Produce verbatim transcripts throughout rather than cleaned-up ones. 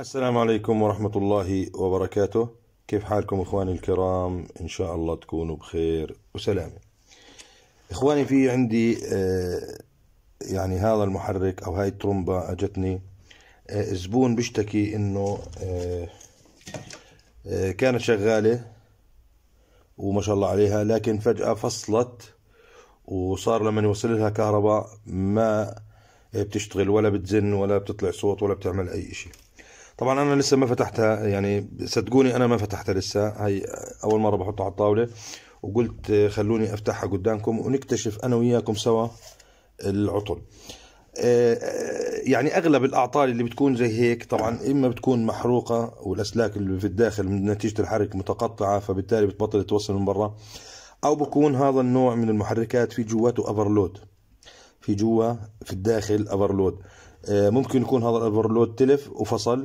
السلام عليكم ورحمة الله وبركاته. كيف حالكم إخواني الكرام؟ إن شاء الله تكونوا بخير وسلامة. إخواني، في عندي آه يعني هذا المحرك أو هاي الترومبا أجتني آه زبون بيشتكي إنه آه آه كانت شغالة وما شاء الله عليها، لكن فجأة فصلت وصار لما يوصل لها كهرباء ما بتشتغل ولا بتزن ولا بتطلع صوت ولا بتعمل أي إشي. طبعا انا لسه ما فتحتها، يعني صدقوني انا ما فتحتها لسه، هاي اول مره بحطها على الطاوله، وقلت خلوني افتحها قدامكم ونكتشف انا وياكم سوا العطل. يعني اغلب الاعطال اللي بتكون زي هيك طبعا اما بتكون محروقه والاسلاك اللي في الداخل من نتيجه الحرك متقطعه، فبالتالي بتبطل توصل من برا، او بكون هذا النوع من المحركات في جواته افرلود، في جوا في الداخل افرلود. ممكن يكون هذا الافرلود تلف وفصل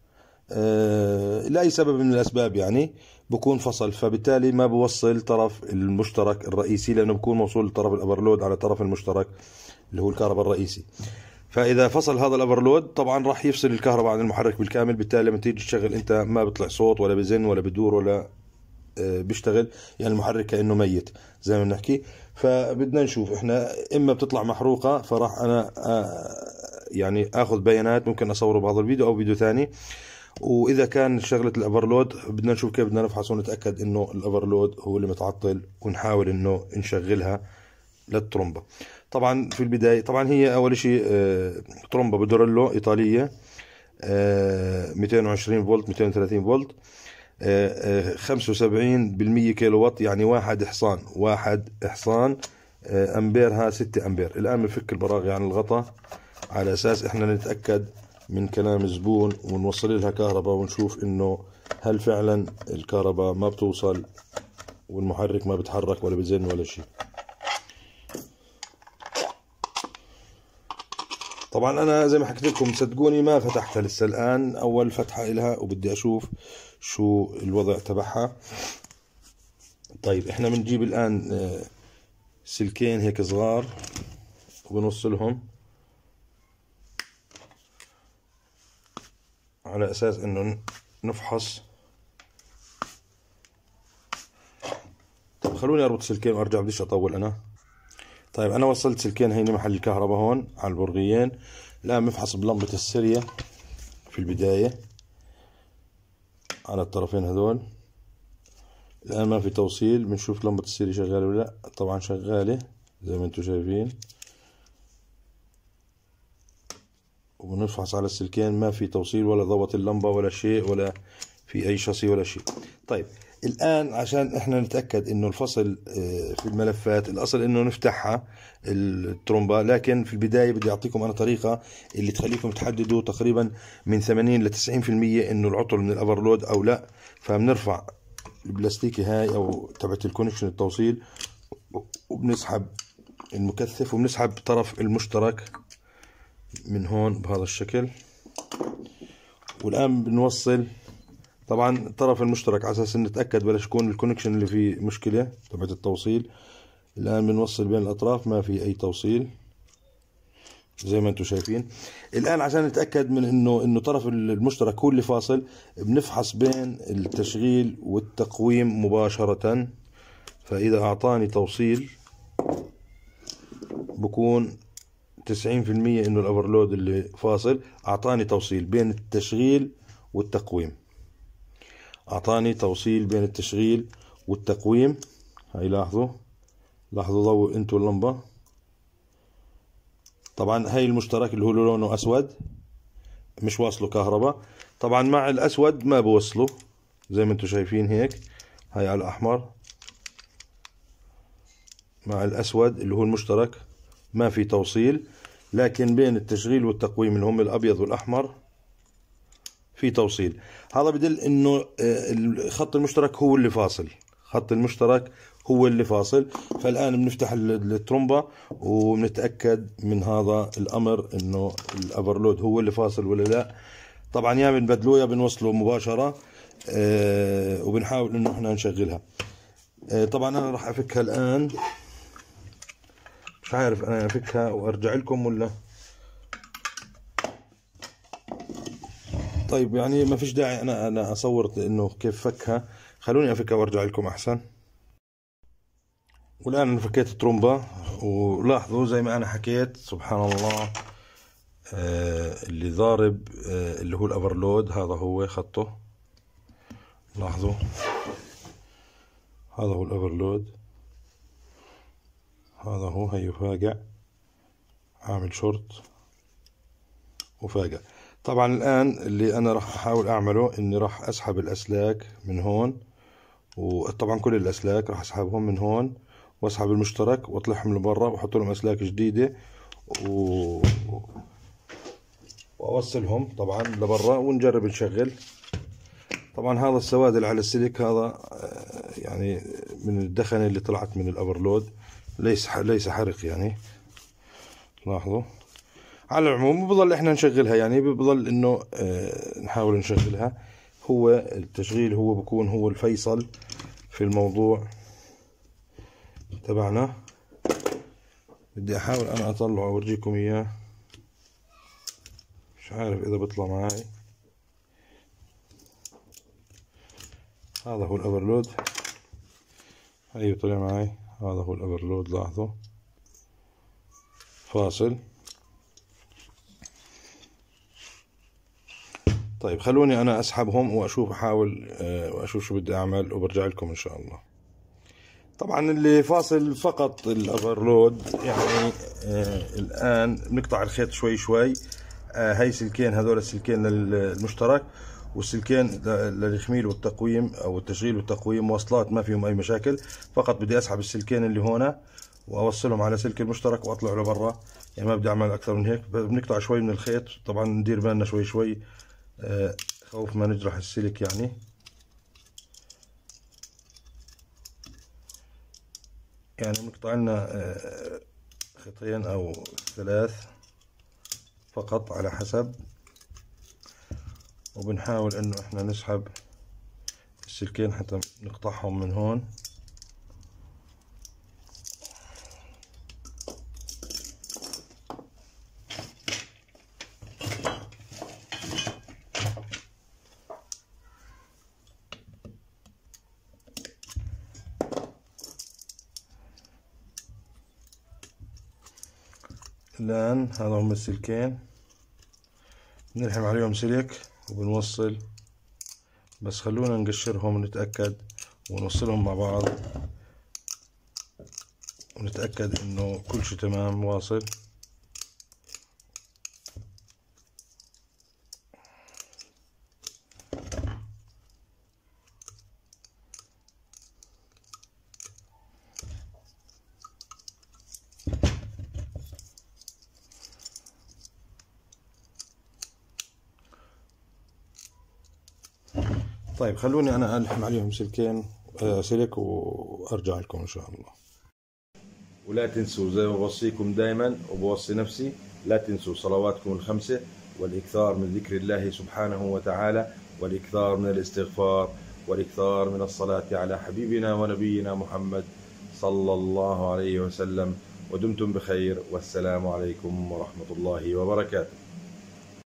لأي سبب من الأسباب، يعني بكون فصل، فبالتالي ما بوصل طرف المشترك الرئيسي، لأنه بكون موصول طرف الأفرلود على طرف المشترك اللي هو الكهرباء الرئيسي. فإذا فصل هذا الأفرلود طبعا راح يفصل الكهرباء عن المحرك بالكامل، بالتالي لما تيجي تشغل أنت ما بيطلع صوت ولا بزن ولا بدور ولا بيشتغل، يعني المحرك كأنه ميت زي ما بنحكي. فبدنا نشوف احنا اما بتطلع محروقة، فراح انا يعني اخذ بيانات، ممكن اصوره بهذا الفيديو او فيديو ثاني. واذا كان شغله الافرلود بدنا نشوف كيف بدنا نفحص ونتاكد انه الافرلود هو اللي متعطل، ونحاول انه نشغلها للترومبا. طبعا في البدايه طبعا هي اول شيء ترومبا بدوريلو ايطاليه، مئتين وعشرين فولت مئتين وثلاثين فولت، خمسة وسبعين بالمئة كيلو وات، يعني واحد حصان واحد حصان امبيرها ستة امبير. الان بنفك البراغي عن الغطاء على اساس احنا نتاكد من كلام الزبون ونوصل لها كهرباء، ونشوف انه هل فعلا الكهرباء ما بتوصل والمحرك ما بتحرك ولا بزن ولا شيء. طبعا انا زي ما حكيت لكم صدقوني ما فتحتها لسه، الان اول فتحة لها وبدي اشوف شو الوضع تبعها. طيب احنا بنجيب الان سلكين هيك صغار وبنوصلهم على اساس انه نفحص. طب خلوني اربط سلكين وارجع، بديش اطول انا. طيب انا وصلت سلكين هيني محل الكهرباء هون على البرغيين. الان بنفحص بلمبة السيريا في البداية على الطرفين هذول. الان ما في توصيل، بنشوف لمبة السيريا شغالة ولا لا. طبعا شغالة زي ما انتم شايفين، وبنفحص على السلكين ما في توصيل ولا ضوت اللمبة ولا شيء ولا في اي شاصي ولا شيء. طيب الان عشان احنا نتاكد انه الفصل في الملفات، الاصل انه نفتحها الترومبا، لكن في البدايه بدي اعطيكم انا طريقه اللي تخليكم تحددوا تقريبا من ثمانين ل تسعين بالمئة انه العطل من الافرلود او لا. فبنرفع البلاستيكي هاي او تبعت الكونكشن التوصيل، وبنسحب المكثف وبنسحب طرف المشترك من هون بهذا الشكل. والان بنوصل طبعا الطرف المشترك على اساس نتاكد بلاش يكون الكونكشن اللي فيه مشكله تبعت التوصيل. الان بنوصل بين الاطراف ما في اي توصيل زي ما انتم شايفين. الان عشان نتاكد من انه انه طرف المشترك هو اللي فاصل، بنفحص بين التشغيل والتقويم مباشره. فاذا اعطاني توصيل بكون تسعين بالمئة انه الافرلود اللي فاصل. اعطاني توصيل بين التشغيل والتقويم، اعطاني توصيل بين التشغيل والتقويم. هاي لاحظوا لاحظوا ضوء انتوا اللمبة. طبعا هاي المشترك اللي هو لونه اسود مش واصله كهرباء. طبعا مع الاسود ما بوصله زي ما انتوا شايفين هيك. هاي على الاحمر مع الاسود اللي هو المشترك ما في توصيل، لكن بين التشغيل والتقويم اللي هم الابيض والاحمر في توصيل. هذا بدل انه خط المشترك هو اللي فاصل، خط المشترك هو اللي فاصل. فالان بنفتح الترومبا وبنتاكد من هذا الامر انه الافرلود هو اللي فاصل ولا لا. طبعا يا بنبدلوه يا بنوصله مباشره، أه وبنحاول انه احنا نشغلها. أه طبعا انا راح افكها الان، مش عارف انا افكها وارجع لكم ولا. طيب يعني ما فيش داعي انا انا اصور انه كيف فكها، خلوني افكها وارجع لكم احسن. والان انا فكيت الترومبة، ولاحظوا زي ما انا حكيت سبحان الله آه اللي ضارب آه اللي هو الأوفرلود، هذا هو خطه، لاحظوا هذا هو الأوفرلود، هذا هو هي فاقع، عامل شورت وفاقع. طبعا الآن اللي أنا راح أحاول أعمله إني راح أسحب الأسلاك من هون، وطبعا كل الأسلاك راح أسحبهم من هون، وأسحب المشترك وأطلعهم لبرا وأحط لهم أسلاك جديدة و... وأوصلهم طبعا لبرا ونجرب نشغل. طبعا هذا السواد اللي على السلك هذا يعني من الدخنة اللي طلعت من الأوفرلود، ليس ليس حرق يعني، لاحظوا. على العموم بضل احنا نشغلها، يعني بضل انه اه نحاول نشغلها. هو التشغيل هو بكون هو الفيصل في الموضوع تبعنا. بدي احاول انا اطلعه اورجيكم اياه، مش عارف اذا بيطلع معي. هذا هو الاوفرلود، هي طلع معي، هذا هو الاوفرلود، لاحظوا فاصل. طيب خلوني انا اسحبهم واشوف، احاول واشوف شو بدي اعمل وبرجع لكم ان شاء الله. طبعا اللي فاصل فقط الاوفرلود يعني. آه الان بنقطع الخيط شوي شوي. آه هاي سلكين، هذول السلكين للمشترك، والسلكين للخميل والتقويم او التشغيل والتقويم مواصلات، ما فيهم اي مشاكل. فقط بدي اسحب السلكين اللي هنا واوصلهم على سلك المشترك واطلع لبرا، يعني ما بدي اعمل اكثر من هيك. بنقطع شوي من الخيط، طبعا ندير بالنا شوي شوي آه خوف ما نجرح السلك يعني. يعني بنقطع لنا خيطين او ثلاث فقط على حسب، وبنحاول انه احنا نسحب السلكين حتى نقطعهم من هون. الآن هذا هم السلكين، بنلحم عليهم سلك وبنوصل، بس خلونا نقشرهم ونتأكد ونوصلهم مع بعض ونتأكد انه كل شيء تمام واصل. طيب خلوني انا الحم عليهم سلكين آه سلك وارجع لكم ان شاء الله. ولا تنسوا زي ما بوصيكم دائما وبوصي نفسي، لا تنسوا صلواتكم الخمسة والاكثار من ذكر الله سبحانه وتعالى، والاكثار من الاستغفار، والاكثار من الصلاة على حبيبنا ونبينا محمد صلى الله عليه وسلم. ودمتم بخير، والسلام عليكم ورحمة الله وبركاته.